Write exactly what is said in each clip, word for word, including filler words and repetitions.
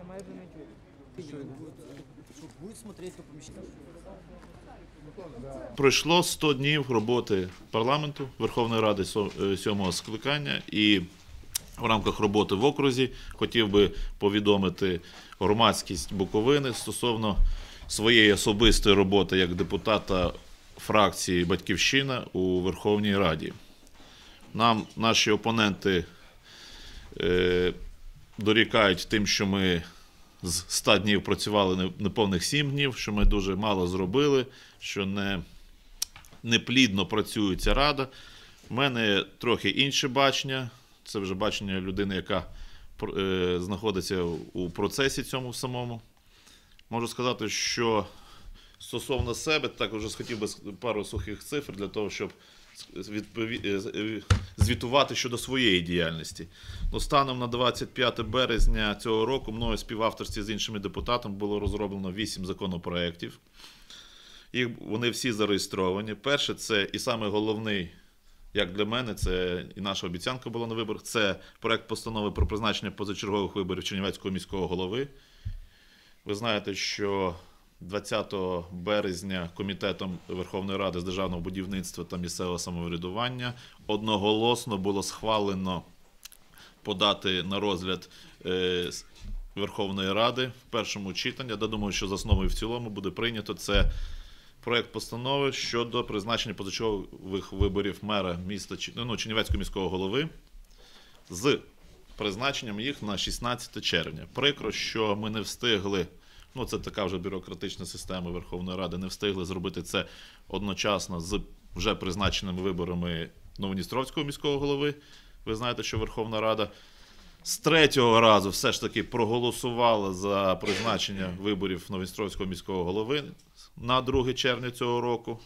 Будет смотреть по помещению. Пройшло сто днів роботи парламенту Верховної Ради сьомого скликання, і в рамках роботи в окрузі хотів би повідомити громадськість Буковини стосовно своєї особистої роботи як депутата фракції «Батьківщина» у Верховній Раді. Нам наші опоненти е, дорікають тим, що ми з ста днів працювали неповних сім днів, що ми дуже мало зробили, що не, неплідно працює ця рада. У мене трохи інше бачення. Це вже бачення людини, яка е, знаходиться у процесі цьому самому. Можу сказати, що стосовно себе, також хотів би пару сухих цифр для того, щоб відпові... звітувати щодо своєї діяльності. Ну, станом на двадцять п'яте березня цього року мною в співавторстві з іншими депутатами було розроблено вісім законопроєктів. Їх, вони всі зареєстровані. Перше, це і саме головний, як для мене, це і наша обіцянка була на виборах, це проект постанови про призначення позачергових виборів Чернівецького міського голови. Ви знаєте, що двадцятого березня Комітетом Верховної Ради з державного будівництва та місцевого самоврядування одноголосно було схвалено подати на розгляд е, Верховної Ради в першому читанні. Я думаю, що за основу і в цілому буде прийнято це проект постанови щодо призначення позачергових виборів мера міста, ну, Чернівецького міського голови з призначенням їх на шістнадцяте червня. Прикро, що ми не встигли, ну це така вже бюрократична система Верховної Ради, не встигли зробити це одночасно з вже призначеними виборами Новодністровського міського голови. Ви знаєте, що Верховна Рада з третього разу все ж таки проголосувала за призначення виборів Новодністровського міського голови на друге червня цього року.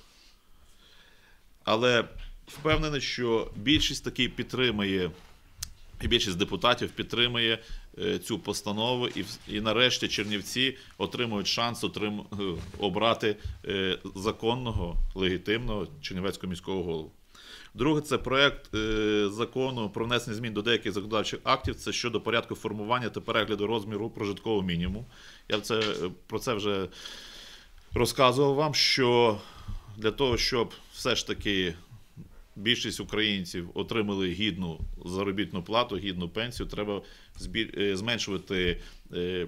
Але впевнений, що більшість таки підтримує, і більшість депутатів підтримує цю постанову, і, і нарешті чернівці отримують шанс отрим, обрати законного, легітимного Чернівецького міського голову. Друге, це проєкт е, закону про внесення змін до деяких законодавчих актів, це щодо порядку формування та перегляду розміру прожиткового мінімуму. Я це, про це вже розказував вам, що для того, щоб все ж таки більшість українців отримали гідну заробітну плату, гідну пенсію, треба збіль, зменшувати е,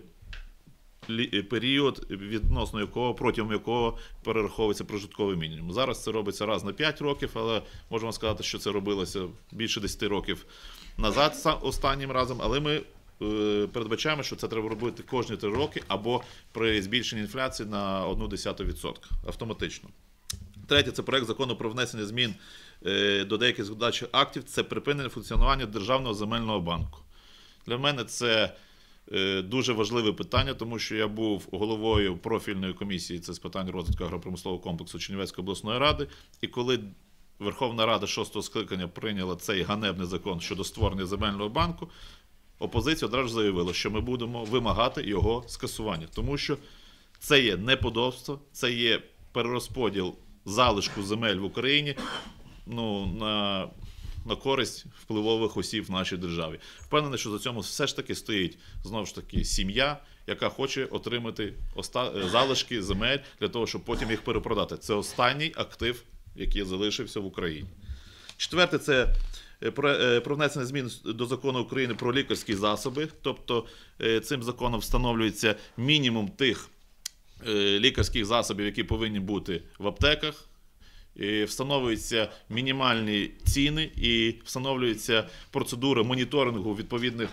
період, відносно якого, протягом якого перераховується прожитковий мінімум. Зараз це робиться раз на п'ять років, але можемо сказати, що це робилося більше десяти років назад останнім разом, але ми е, передбачаємо, що це треба робити кожні три роки або при збільшенні інфляції на одну десяту відсотка автоматично. Третє, це проект закону про внесення змін е, до деяких законодавчих актів, це припинення функціонування Державного земельного банку. Для мене це дуже важливе питання, тому що я був головою профільної комісії, це з питань розвитку агропромислового комплексу Чернівецької обласної ради, і коли Верховна Рада шостого скликання прийняла цей ганебний закон щодо створення земельного банку, опозиція одразу заявила, що ми будемо вимагати його скасування, тому що це є неподобство, це є перерозподіл залишку земель в Україні, ну, на... на користь впливових осіб в нашій державі. Впевнений, що за цьому все ж таки стоїть, знову ж таки, сім'я, яка хоче отримати оста... залишки земель для того, щоб потім їх перепродати. Це останній актив, який залишився в Україні. Четверте, це про внесення змін до Закону України про лікарські засоби. Тобто цим законом встановлюється мінімум тих лікарських засобів, які повинні бути в аптеках. І встановлюються мінімальні ціни і встановлюється процедура моніторингу відповідних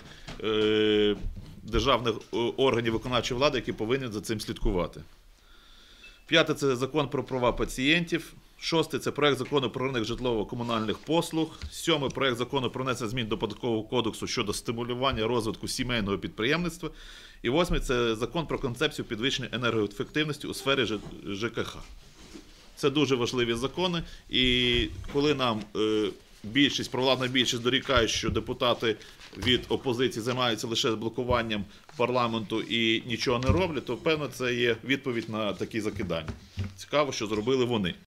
е, державних органів виконавчої влади, які повинні за цим слідкувати. П'яте – це закон про права пацієнтів. Шосте – це проект закону про ринок житлово-комунальних послуг. Сьоме – проект закону про внесення змін до Податкового кодексу щодо стимулювання розвитку сімейного підприємництва. І восьме – це закон про концепцію підвищення енергоефективності у сфері ЖКХ. Це дуже важливі закони, і коли нам е, більшість, провладна більшість дорікає, що депутати від опозиції займаються лише блокуванням парламенту і нічого не роблять, то, певно, це є відповідь на такі закидання. Цікаво, що зробили вони.